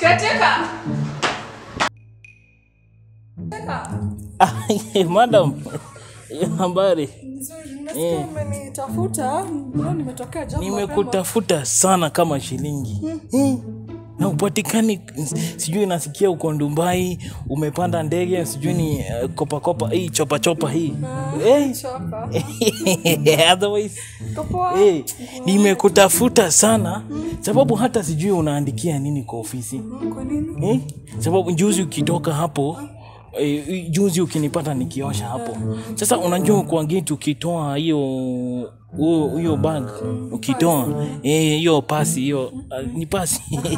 Caretaker. Madam. Habari. Umenitafuta, nimetokea jambo. Nimekutafuta sana kama shilingi. Na upatikani, sijui nasikia uko Dubai, umepanda ndege, sijui ni kopa hii chopa hii. Chopa. Otherwise nimekutafuta sana sababu hata sijui unaandikia nini kwa ofisi. Kwa nini? Sababu juzi ukitoka hapo, juzi ukinipata nikiosha hapo. Sasa unajua kwa gate ukitoa hiyo bag, ukitoa hiyo pasi, hiyo ni pasi.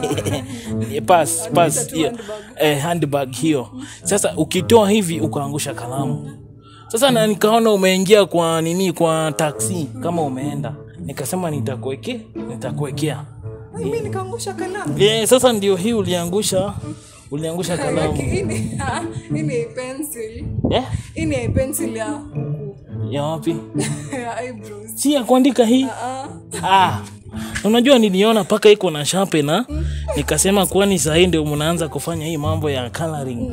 pass hiyo handbag hiyo. Sasa ukitoa hivi ukaangusha kalamu. Sasa na nikaona umeingia kwa taxi kama umeenda. Nikasema nitakuwekea. Mimi nikaangusha kalamu. Sasa ndio hii uliangusha kalamu. Ini pencil. Ini pencil ya wapi? Eyebrows. Si ya kuandika hii? Unajua niliona paka iko na sharpener, nikasema kwani sasa hii ndio mnaanza kufanya hii mambo ya coloring.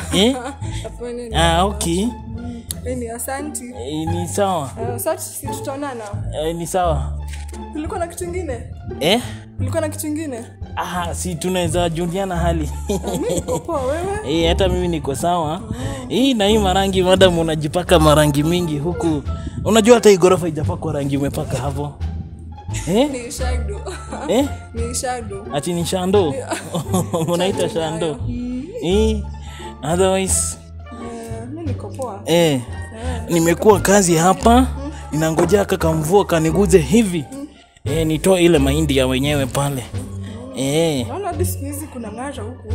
Okay. Ni asante. Ni sawa. Sasa si tutaonana. Ni sawa. Kulikuwa na kitu kingine? Kulikuwa na kitu kingine? Si tunaweza juliana hali. Mimi niko poa, wewe? Hata mimi niko sawa. Na hii marangi madam unajipaka marangi mingi huku. Unajua hata hii gorofa haijapakwa rangi umepaka hapo. Ni shadow. Ni shadow. Ati ni shando? Unaita shando? Otherwise mimi niko poa. Nimekuwa kazi hapa, ninangojea kaka mvua kaniguze hivi. Nitoe ile mahindi ya wenyewe pale. Naona hizi kuna ng'ara huku.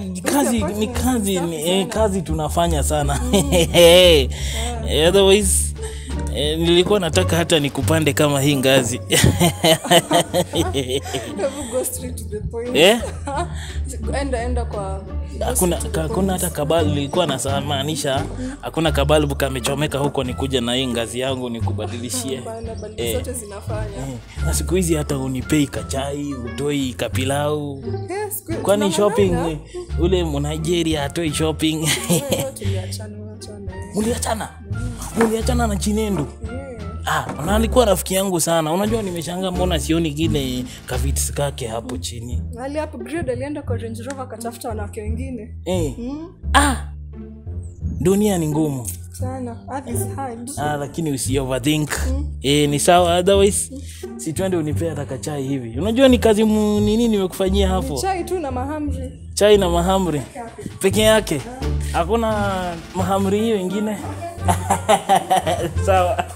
Kazi tunafanya sana. Otherwise nilikuwa nataka hata nikupande kama hii ngazi. Go straight to the point. Enda kwa hakuna hata kabalu nilikuwa nasamaanisha, hakuna kabalu kamechomeka huko nikuja na hii ngazi yangu nikubadilishie. Zote zinafanya. Na siku hizi hata unipei kachai, utoi kapilau. Kwani shopping ule Nigeria atoi shopping. Muliachana na Chinendo. Na alikuwa rafiki yangu sana. Unajua nimeshangaa mbona sioni kile kavits kake hapo chini. Ali hapo grade alienda kwa Range Rover katafuta wanawake wengine. Dunia ni ngumu sana. Earth is hard. Lakini usi overthink. Ni sawa, otherwise si twende unipea takachai hivi. Unajua ni kazi nini nimekufanyia hapo? Chai tu na mahamri. Chai na mahamri peke yake. Hakuna mahamri hiyo nyingine. Sawa.